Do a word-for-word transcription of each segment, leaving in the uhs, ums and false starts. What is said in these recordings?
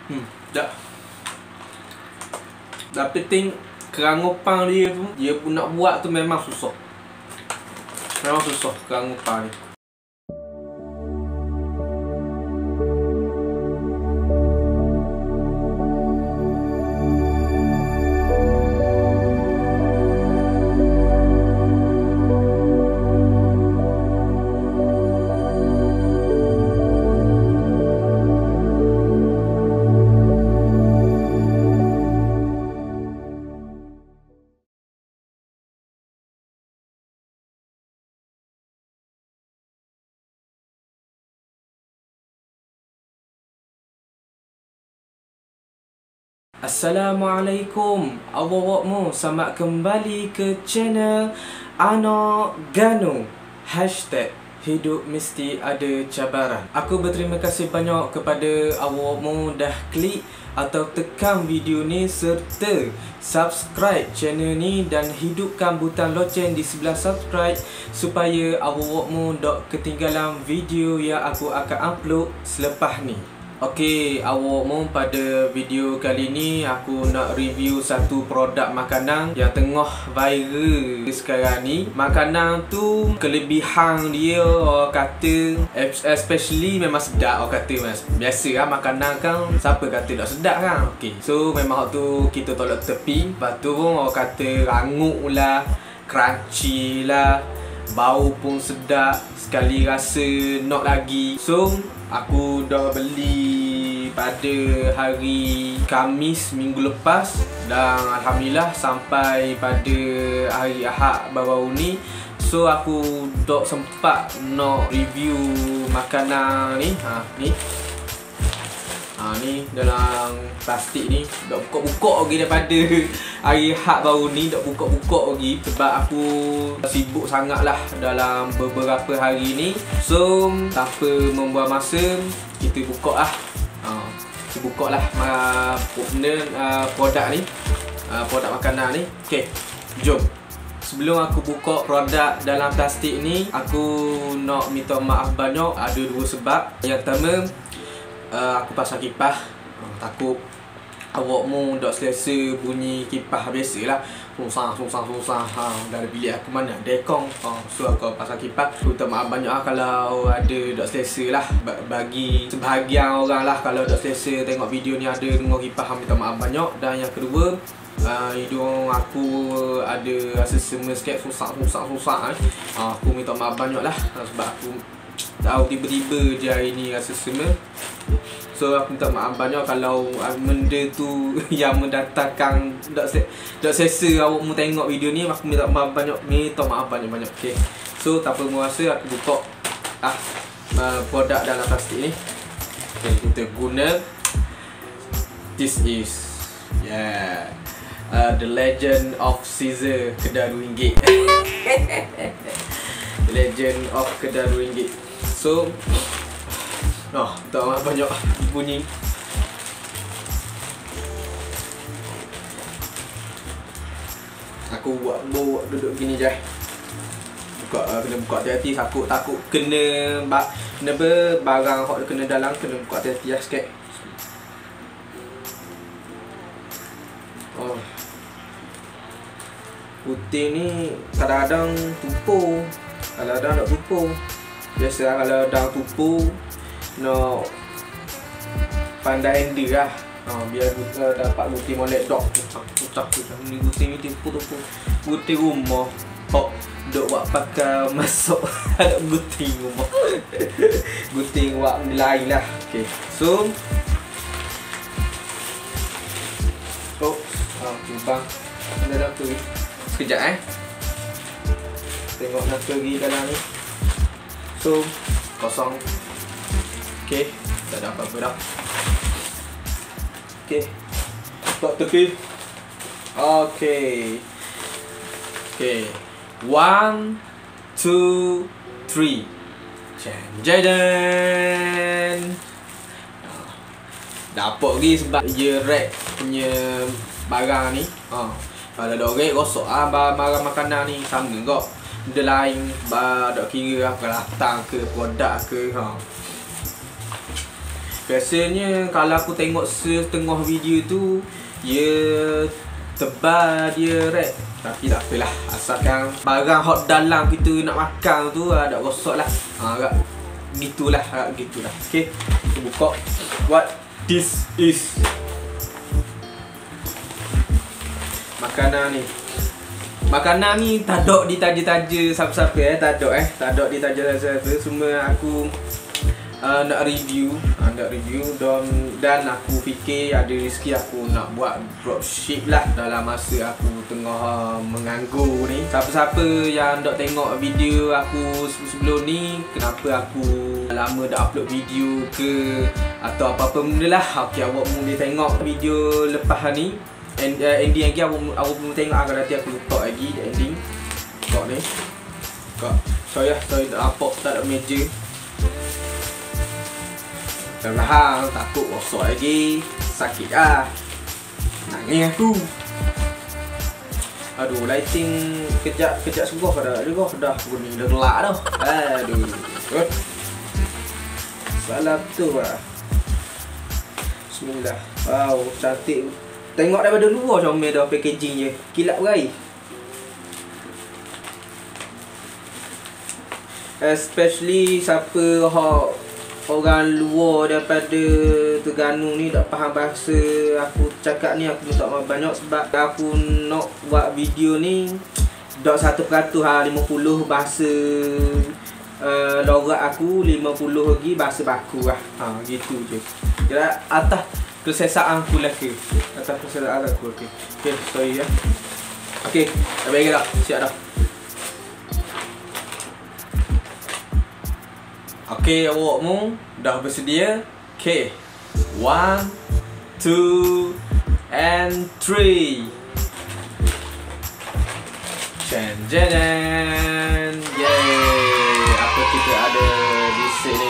Hmm, dah. Tapi ting kerangupang dia tu, dia pun nak buat tu memang susah. Memang susah kerangupang ni. Assalamualaikum, awak-awakmu, selamat kembali ke channel Anak Gano. Hashtag hidup mesti ada cabaran. Aku berterima kasih banyak kepada awak-awakmu dah klik atau tekan video ni serta subscribe channel ni dan hidupkan butang loceng di sebelah subscribe supaya awak-awakmu tak ketinggalan video yang aku akan upload selepas ni. Okey, awakmu, pada video kali ni aku nak review satu produk makanan yang tengah viral sekarang ni. Makanan tu kelebihan dia orang kata especially memang sedap. Orang kata mas, biasa lah makanan kan, siapa kata tak sedap kan. Okey, so memang tu kita tolak tepi. Lepas tu orang kata rangup lah, crunchy lah, bau pun sedap, sekali rasa nak lagi. So aku dah beli pada hari Khamis minggu lepas dan alhamdulillah sampai pada hari Ahad baru ni. So aku tak sempat nak review makanan ni. Ha ni. Ha ni dalam plastik ni. Dak buka-buka lagi daripada hari Ahad baru ni, dak buka-buka lagi sebab aku sibuk sangatlah dalam beberapa hari ni. So tanpa membuang masa, kita buka lah. Ha, kita buka lah uh, uh, produk ni, uh, produk makanan ni. Okay, jom. Sebelum aku buka produk dalam plastik ni, aku nak minta maaf banyak. Ada dua sebab. Yang pertama, uh, aku pasang kipas. uh, Takut awakmu tak selesa bunyi kipas biasalah. Susah, susah, susah. Ha, dalam bilik aku mana ada aircon. Ha, so aku pasang kipas. Aku minta maaf banyak lah kalau ada tak selesa lah. Bagi sebahagian orang lah, kalau tak selesa tengok video ni ada dengar kipas, minta maaf banyak. Dan yang kedua, uh, hidung aku ada rasa sema sikit, susah, susah, susah eh. Ha, aku minta maaf banyak lah sebab aku tahu tiba-tiba je hari ni rasa sema. So aku minta maaf banyak kalau benda tu yang mendatangkan tak se tak selesa awakmu tengok video ni. Aku minta maaf banyak, minta maaf banyak-banyak. Okey. So tanpa merasa, aku buka ah uh, produk dalam plastik ni. Okey, kita guna. This is yeah. Uh, the Legend of Caesar kedai dua ringgit. The Legend of kedai dua ringgit. So noh, tak maaf banyak bunyi. Aku buat buat duduk gini je. Buka, uh, kena buka hati-hati, takut takut kena bak kena ber barang hok kena dalam, kena buka hati-hati lah sikit. Oh. Putih ni kadang-kadang tumpul, kadang-kadang tak tumpul. Biasa kalau dah tumpul, no pandai handle lah. Ha, biar uh, dapat putih molek dok. Putak putak ni putih ni tipu-tipu. Putih rumah. Hok dok buat pakai masuk ada putih rumah. Putih buat lain lah. Okey. So oh, ah, timbang. Ada dah tu. Sekejap eh. Tengok nak pergi dalam ni. So kosong. Okey, tak ada apa-apa dah. Okey, tak tepi. Okey. Okey. One, two, three. Jajan. Dapat lagi sebab dia rack punya barang ni. Ha. Kalau ada orang rosok ah barang makanan ni sama kok. Benda lain bah tak kira lah, kelatang ke produk ke. Ha. Biasanya kalau aku tengok setengah video tu, dia tebal dia rap. Tapi tak apalah, asalkan barang hot dalam kita nak makan tu ada rosak lah. Ha, agak gitulah, agak gitulah. Okay, kita buka what this is. Makanan ni. Makanan ni tak ada ditaja-taja siapa-siapa eh, tak ada eh, tak ada ditaja siapa-siapa. Semua aku uh, nak review, uh, nak review dan dan aku fikir ada rezeki aku nak buat dropship lah dalam masa aku tengah uh, menganggur ni. Siapa-siapa yang nak tengok video aku sebelum ni, kenapa aku lama dah upload video ke atau apa-apa benda lah, okey, awak boleh tengok video lepas ni. And, uh, ending lagi aku aku belum tengok, akan nanti aku letak lagi ending. Kok ni. Kok. Sorry lah, sorry tak nampak, tak ada meja. Perlahan, takut rosak lagi. Sakit lah. Nangis aku. Aduh, lighting kejap kejap sungguh pada juga dah kuning dah gelap dah. Aduh. Good. Salam tu lah. Bismillah. Wow, cantik. Tengok daripada luar comel dah packaging je. Kilat berai. Especially siapa hok orang luar daripada Terengganu ni tak faham bahasa aku cakap ni, aku minta maaf banyak sebab aku nak buat video ni dak satu peratus ha, lima puluh bahasa uh, lorat aku, lima puluh lagi bahasa baku lah. Ha, gitu je. Kira atas kesesaan aku lah ke. Atas kesesaan aku, okey. Okey, sorry ya. Okey, dah baik dah. Siap dah. Okey, awakmu dah bersedia? Okey. One, two, and three. Jen jen. Yeay. Apa kita ada di sini?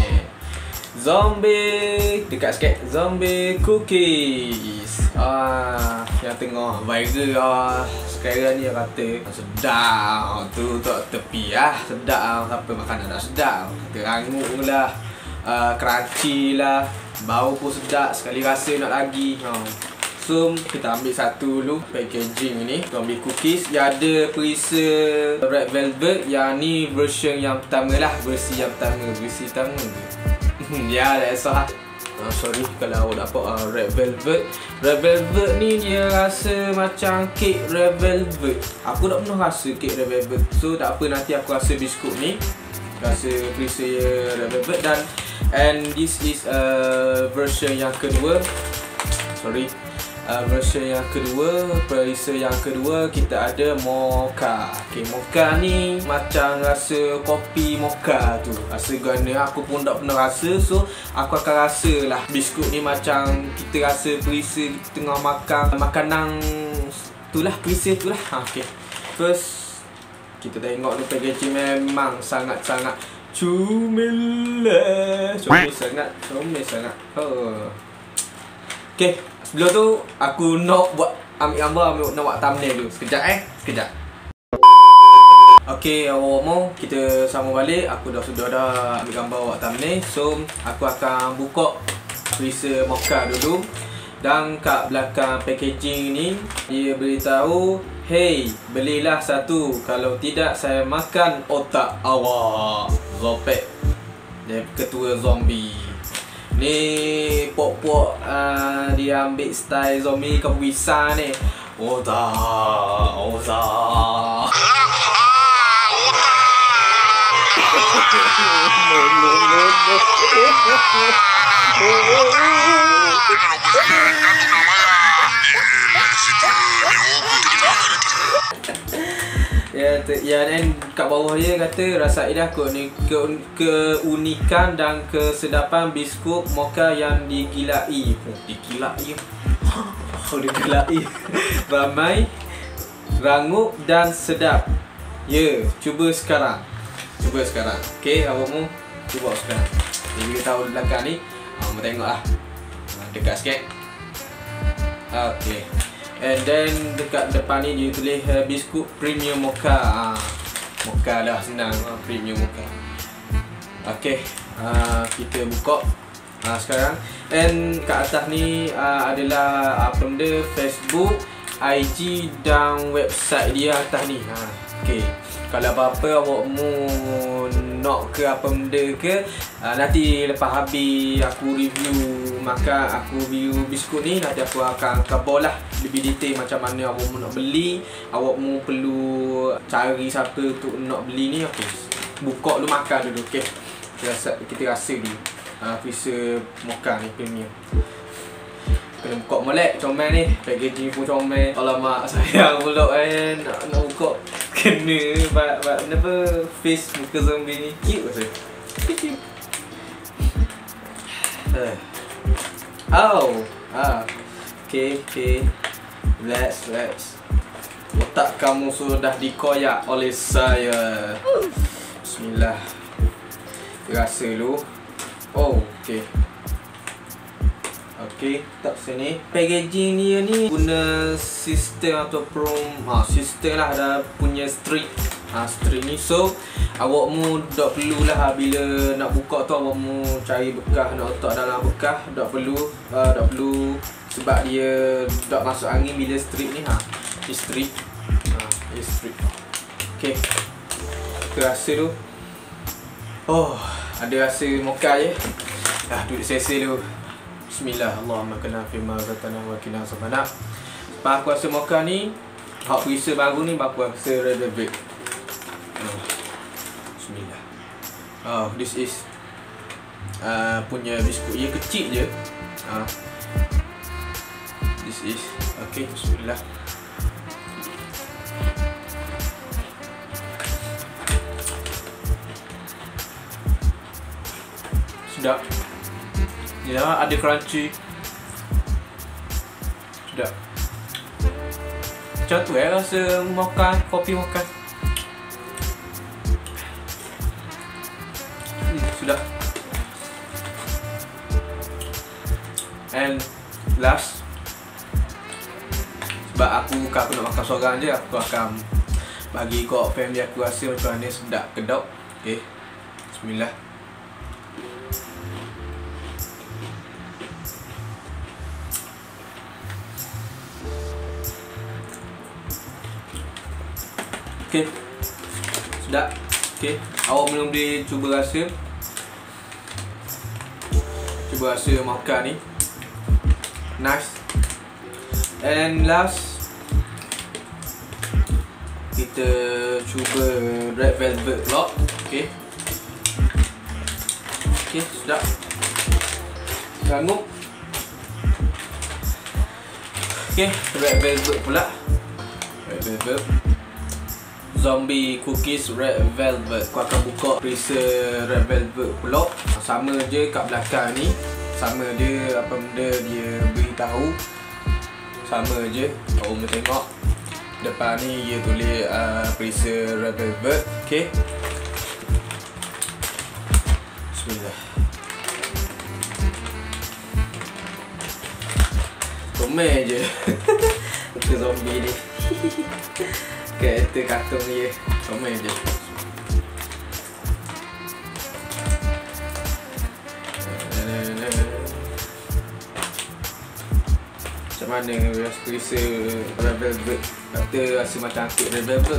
Zombie, dekat sikit, zombie cookies. Ah, yang tengah viral ah sekarang ni, kata sedap tu tak tepi ah, sedap ah, siapa makanan tak sedap. Terangut lah, uh, crunchy lah, bau pun sedap, sekali rasa nak lagi. Ha. So kita ambil satu dulu packaging ni, zombie cookies. Yang ada perisa red velvet, yang ni version yang pertama lah, versi yang pertama, versi pertama. Ya, tak kisah. Uh, sorry kalau awak dapat uh, red velvet. Red velvet ni dia rasa macam kek red velvet. Aku tak pernah rasa kek red velvet. So tak apa, nanti aku rasa biskut ni, rasa perisa red velvet. Dan and this is uh, version yang kedua. Sorry, uh, version yang kedua, perisa yang kedua kita ada mocha. Okay, mocha ni macam rasa kopi mocha tu. Rasa gana aku pun tak pernah rasa. So aku akan rasa lah biskut ni macam kita rasa perisa kita tengah makan makanan tu lah, perisa tu lah. Ha, okay. First kita tengok ni packaging memang sangat-sangat comel lah. Comel sangat, comel sangat. Oh. Okay, sebelum tu aku nak buat ambil gambar, ambil nak buat thumbnail dulu. Sekejap eh, sekejap. Okay, awak mau kita sambung balik. Aku dah sudah dah ambil gambar buat thumbnail. So, aku akan buka perisa mocha dulu. Dan kat belakang packaging ni dia beritahu, hey, belilah satu, kalau tidak saya makan otak awak. Zopek, dia ketua zombie. Ni pok-pok uh, dia ambil style zombie kepuisan ni. Otak, otak. No, no, no, no. Ya, ya, dan kat bawah dia kata rasailah ke, ke, keunikan dan kesedapan biskut mocha yang digilai. Oh, digilai. Oh, digilai. Ramai, rangup dan sedap. Ya, cuba sekarang. Cuba sekarang. Okey, awakmu cuba sekarang. Jadi kita tahu belakang ni. Awakmu tengoklah. Dekat sikit. Okey. And then dekat depan ni dia tulis uh, biskut premium mocha. uh, Mocha lah, senang, uh, premium mocha. Okay, uh, kita buka. ha, sekarang. And kat atas ni uh, adalah apa benda, Facebook, I G dan website dia atas ni. Ha, okay. Kalau apa-apa awakmu nak ke apa benda ke, uh, nanti lepas habis aku review makan, aku review biskut ni, nanti aku akan cover lah lebih detail macam mana awakmu nak beli, awakmu perlu cari siapa untuk nak beli ni. Okay, buka dulu, makan dulu. Okay, kita rasa, kita rasa dulu uh, freezer mocha ni premium. Kena buka molek comel ni, packaging pun comel. Alamak, sayang pula kan nak, nak buka. Kena buat buat kenapa face muka zombie ni cute rasa. Cute. Uh. Oh, ah. Okay, okay. Relax, relax. Otak kamu sudah dikoyak oleh saya. Bismillah. Rasa dulu. Oh, okay. Okay, tak sini. Packaging dia ni guna sistem ataupun ha, sistem lah, dah punya strip. Ha, strip ni, so awakmu tak perlulah bila nak buka tu awakmu cari bekas, nak letak dalam bekas, tak perlu, uh, tak perlu sebab dia tak masuk angin bila strip ni. Ha, ni strip. Ha, ni strip. Okay, kita rasa tu. Oh, ada rasa mocha je. Dah duduk sesi dulu. Bismillah, Allahumma kena firma zatana wa kina sabana. Lepas aku rasa mocha ni, hot freezer baru ni, aku rasa red velvet. Oh, bismillah. Oh, this is uh, punya biskut. Ia kecil je. uh, This is, okay, bismillah. Sedap. Ya, ada crunchy. Sedap. Macam tu eh rasa mocha, kopi mocha. Hmm, sudah. And last, sebab aku bukan aku nak makan seorang je, aku akan bagi kat family aku rasa macam mana sedap kedok. Okay, bismillah. Okay, sedap. Okay, awak belum boleh cuba rasa. Cuba rasa mocha ni. Nice. And last, kita cuba red velvet pula. Okay. Okay, sedap. Ganggu. Okay, red velvet pula. Red velvet. Zombie cookies red velvet. Aku akan buka freezer red velvet pula. Sama je kat belakang ni. Sama dia apa benda dia beritahu. Sama je. Kau boleh tengok. Depan ni dia tulis uh, freezer red velvet. Okay. Bismillah. Comel je. Itu zombie ni. Karakter kartun dia. Comel je. Macam mana rasa freezer red velvet? Kata rasa macam kek red velvet.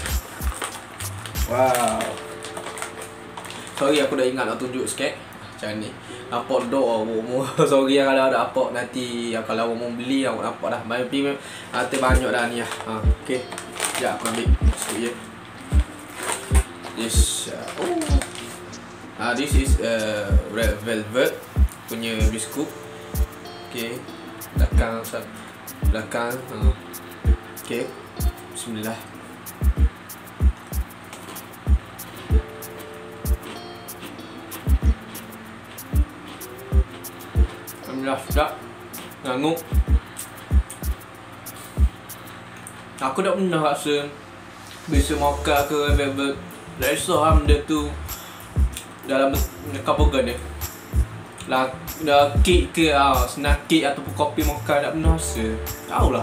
Wow. Sorry aku dah ingat nak tunjuk sikit. Macam ni. Nampak dok awak. Sorry kalau ada apa nanti kalau awak mau beli awak nampak dah. Tapi nanti banyak dah ni lah. Ha, okey. Sekejap aku ambil sikit je. This uh, oh. Ah, this is uh, red velvet punya biskut. Okay, belakang belakang. Uh. Okay, bismillah. Alhamdulillah, sedap. Ngangguk. Aku tak pernah rasa bisa mocha ke velvet. Rasa lah benda tu dalam kapogan dia. Lah, dah kek ke, ah, snack kek ataupun kopi mocha tak pernah rasa. Tahulah.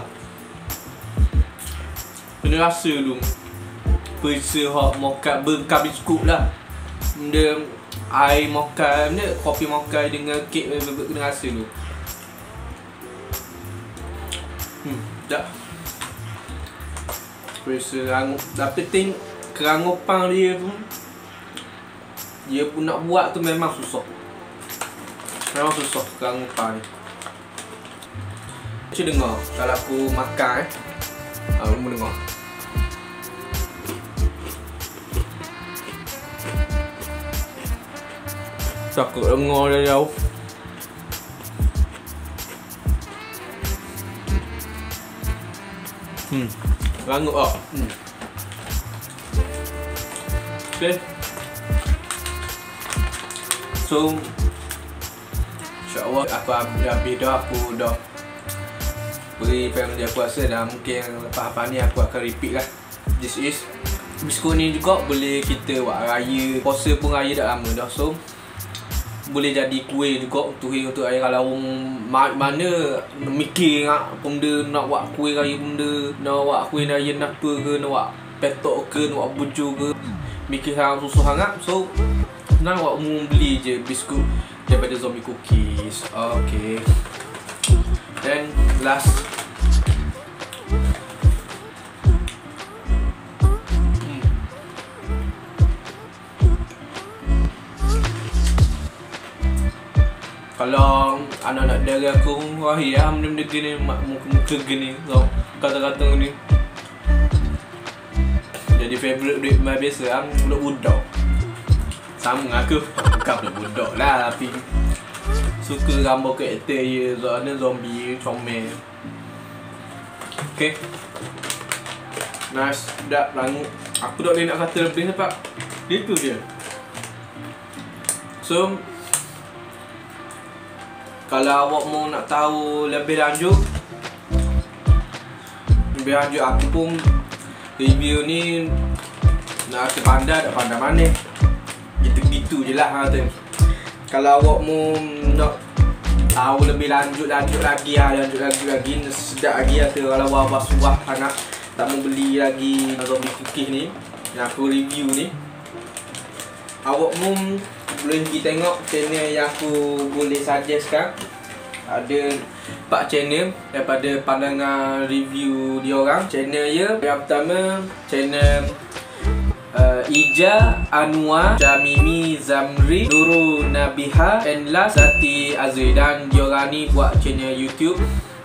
Kena rasa dulu. Perisa hot mocha berkah biskut lah. Benda air mocha ni, kopi mocha dengan kek dengan rasa tu. Hmm, dah. Rasa rangup. Tapi ting kerangupan dia tu, dia pun nak buat tu memang susah. Memang susah kerangupan ni. Cuba dengar kalau aku makan eh. Ah, kamu dengar. Takut dengar dari jauh. Hmm, rangup ah. Hmm. Okay. So, insyaAllah aku habis dah, aku dah beri family aku rasa dah. Mungkin lepas-lepas ni aku akan repeat lah. This is biskut ni juga boleh kita buat raya. Puasa pun raya dah lama dah. So boleh jadi kuih juga untuk untuk raya. Kalau orang mana mikir nak benda nak buat kuih raya, benda nak buat kuih raya apa ke, nak buat petok ke, nak buat bujur ke, mikir sangat susah sangat. So senang buat, umum beli je biskut daripada Zombie Cookies. Okay. Then last, hmm. Kalau anak-anak dari aku, wah ya benda-benda gini, muka-muka gini, so, kata-kata ni jadi favourite duit mai biasa, budak-budak. Sama aku, bukan budak-budak lah, tapi suka gambar karakter dia, soalnya zombie, comel. Okay. Nice, dah rangup. Aku tak boleh nak kata lebih sebab itu dia. So, kalau awak mau nak tahu lebih lanjut, lebih lanjut aku pun review ni nak rasa pandai, tak pandai mana. Gitu-gitu je lah ha, tu. Kalau awak mau nak tahu lebih lanjut lanjut lagi ah, lanjut lagi lagi sedap lagi atau kalau awak suah anak tak mau beli lagi Zombie Cookies ni yang aku review ni, awak mau boleh pergi tengok channel yang aku boleh suggestkan. Ada empat channel daripada pandangan review diorang. Channel dia yang pertama channel Uh, Ija, Anwar, Jamimi, Zamri, Nurul Nabiha, and last Zati Azri. Dan diorang ni buat channel YouTube,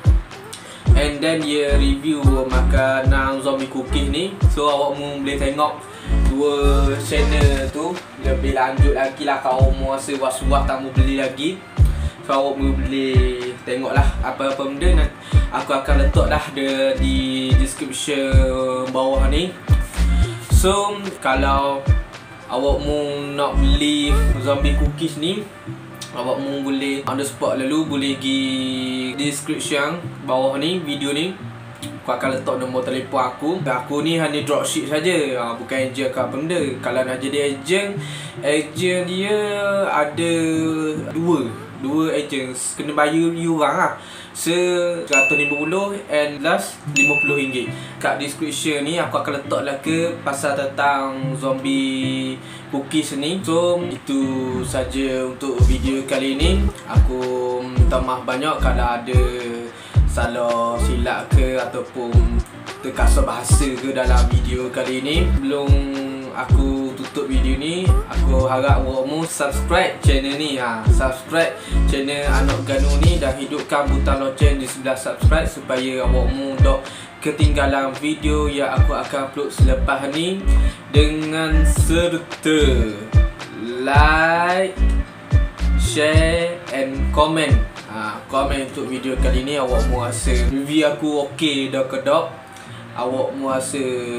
and then dia review makanan Zombie Cookies ni. So awak mu boleh tengok dua channel tu lebih lanjut lagi lah. Kalau mu rasa was-was tak mau beli lagi, so awak mu boleh tengok lah apa-apa benda. Aku akan letak dah de, di description bawah ni. So, kalau awak mau nak beli Zombie Cookies ni, awak mau boleh on the spot lalu boleh pergi description bawah ni video ni. Aku akan letak nombor telefon aku. Aku ni hanya dropship saja, ha, bukan ejen ke apa benda. Kalau nak jadi ejen, ejen dia ada dua Dua ejen, kena bayar you orang lah, seratus lima puluh and last lima puluh ringgit. Kat description ni aku akan letak lah ke pasal tentang Zombie Cookies ni. So itu saja untuk video kali ni. Aku minta maaf banyak kalau ada salah silap ke ataupun terkasar bahasa ke dalam video kali ni. Belum aku tutup video ni, aku harap awakmu subscribe channel ni, ha, subscribe channel Anak Ganu ni dan hidupkan butang loceng di sebelah subscribe supaya awakmu tak ketinggalan video yang aku akan upload selepas ni. Dengan serta like, share and comment. Ha, komen untuk video kali ni, awakmu rasa review aku okey dah ke tak? Awak mu rasa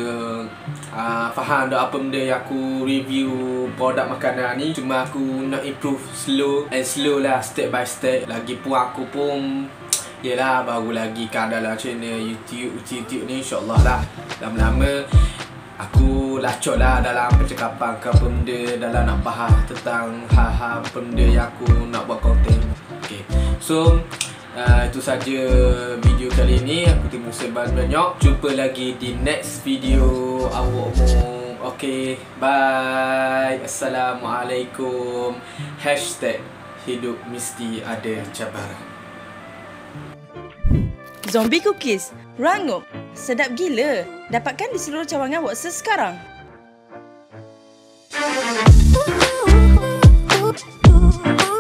uh, faham tak apa benda yang aku review produk makanan ni? Cuma aku nak improve slow and slow lah, step by step. Lagipun aku pun yelah baru lagi kan dalam channel YouTube YouTube ni. InsyaAllah lah lama-lama aku lacok lah dalam percakapan ke apa benda, dalam nak bahas tentang hal-hal benda yang aku nak buat konten. Okay, so Uh, itu saja video kali ini. Aku terima kasih banyak. Jumpa lagi di next video. Awak mau Okey, bye. Assalamualaikum. Hashtag hidup mesti ada cabaran. Zombie cookies, rangup, sedap gila. Dapatkan di seluruh cawangan Watsons sekarang. Ooh, ooh, ooh, ooh.